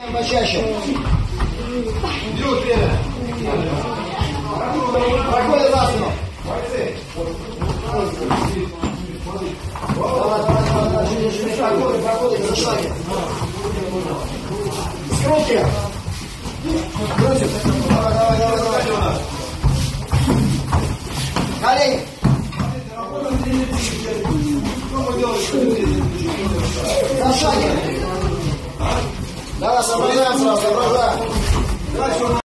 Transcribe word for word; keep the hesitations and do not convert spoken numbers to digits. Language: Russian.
Почаще. Идет время. Проходит за спину. Давай, давай, давай, давай, живи, живи, проходи, проходи, за шаги. Скрутки. Крутим. Давай, давай, давай, давай. Колени. За шаги. Давай, соображаем сразу, соображаем.